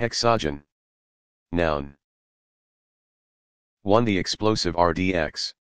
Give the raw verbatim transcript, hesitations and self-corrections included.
Hexogen. Noun. one. The explosive R D X.